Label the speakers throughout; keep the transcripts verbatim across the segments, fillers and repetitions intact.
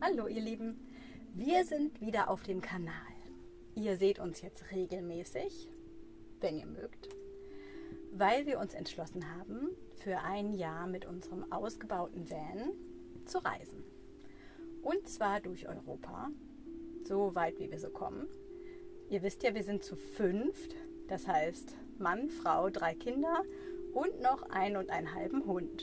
Speaker 1: Hallo ihr Lieben, wir sind wieder auf dem Kanal. Ihr seht uns jetzt regelmäßig, wenn ihr mögt, weil wir uns entschlossen haben, für ein Jahr mit unserem ausgebauten Van zu reisen. Und zwar durch Europa, so weit wie wir so kommen. Ihr wisst ja, wir sind zu fünft, das heißt Mann, Frau, drei Kinder und noch ein und einen halben Hund.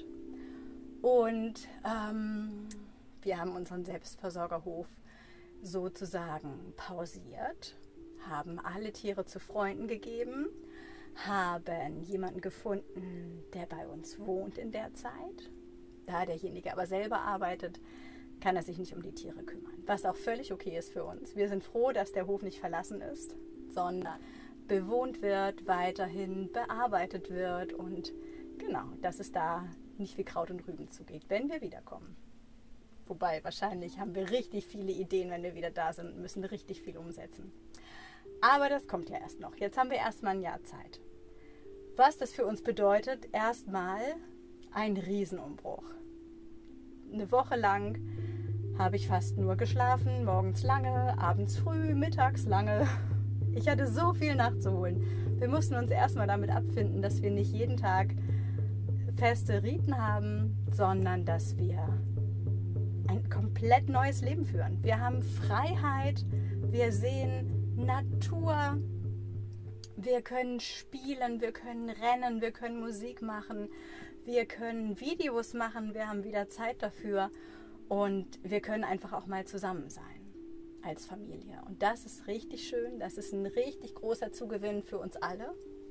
Speaker 1: Und ähm, wir haben unseren Selbstversorgerhof sozusagen pausiert, haben alle Tiere zu Freunden gegeben, haben jemanden gefunden, der bei uns wohnt in der Zeit. Da derjenige aber selber arbeitet, kann er sich nicht um die Tiere kümmern, was auch völlig okay ist für uns. Wir sind froh, dass der Hof nicht verlassen ist, sondern bewohnt wird, weiterhin bearbeitet wird und genau, dass es da nicht wie Kraut und Rüben zugeht, wenn wir wiederkommen. Wobei, wahrscheinlich haben wir richtig viele Ideen, wenn wir wieder da sind und müssen richtig viel umsetzen. Aber das kommt ja erst noch. Jetzt haben wir erstmal ein Jahr Zeit. Was das für uns bedeutet, erstmal ein Riesenumbruch. Eine Woche lang habe ich fast nur geschlafen, morgens lange, abends früh, mittags lange. Ich hatte so viel nachzuholen. Wir mussten uns erstmal damit abfinden, dass wir nicht jeden Tag feste Riten haben, sondern dass wir ein komplett neues Leben führen. Wir haben Freiheit, wir sehen Natur, wir können spielen, wir können rennen, wir können Musik machen, wir können Videos machen, wir haben wieder Zeit dafür und wir können einfach auch mal zusammen sein als Familie. Und das ist richtig schön, das ist ein richtig großer Zugewinn für uns alle.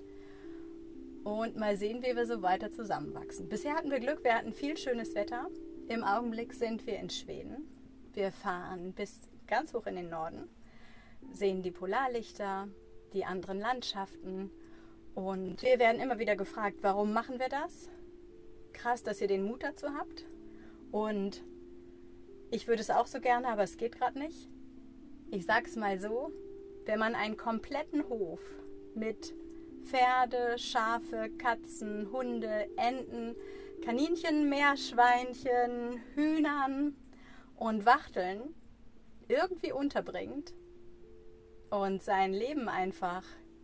Speaker 1: Und mal sehen, wie wir so weiter zusammenwachsen. Bisher hatten wir Glück, wir hatten viel schönes Wetter. Im Augenblick sind wir in Schweden. Wir fahren bis ganz hoch in den Norden, sehen die Polarlichter, die anderen Landschaften. Und wir werden immer wieder gefragt, warum machen wir das? Krass, dass ihr den Mut dazu habt. Und ich würde es auch so gerne, aber es geht gerade nicht. Ich sage es mal so, wenn man einen kompletten Hof mit Pferde, Schafe, Katzen, Hunde, Enten, Kaninchen, Meerschweinchen, Hühnern und Wachteln irgendwie unterbringt und sein Leben einfach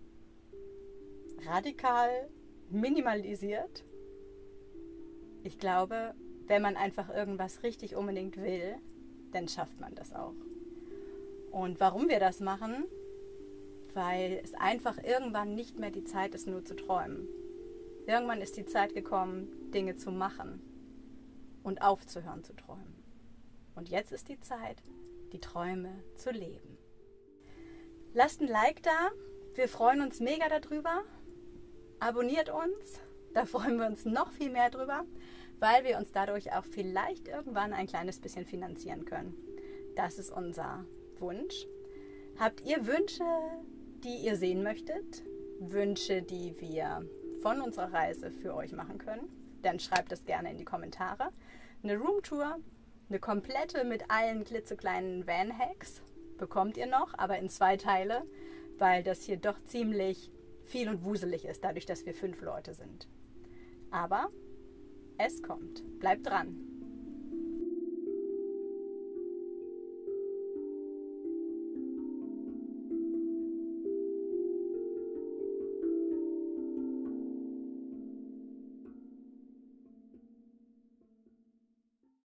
Speaker 1: radikal minimalisiert. Ich glaube, wenn man einfach irgendwas richtig unbedingt will, dann schafft man das auch. Und warum wir das machen? Weil es einfach irgendwann nicht mehr die Zeit ist, nur zu träumen. Irgendwann ist die Zeit gekommen, Dinge zu machen und aufzuhören zu träumen. Und jetzt ist die Zeit, die Träume zu leben. Lasst ein Like da, wir freuen uns mega darüber. Abonniert uns, da freuen wir uns noch viel mehr drüber, weil wir uns dadurch auch vielleicht irgendwann ein kleines bisschen finanzieren können. Das ist unser Wunsch. Habt ihr Wünsche, die ihr sehen möchtet? Wünsche, die wir von unserer Reise für euch machen können? Dann schreibt es gerne in die Kommentare. Eine Roomtour, eine komplette mit allen klitzekleinen Van-Hacks bekommt ihr noch, aber in zwei Teile, weil das hier doch ziemlich viel und wuselig ist, dadurch, dass wir fünf Leute sind. Aber es kommt. Bleibt dran!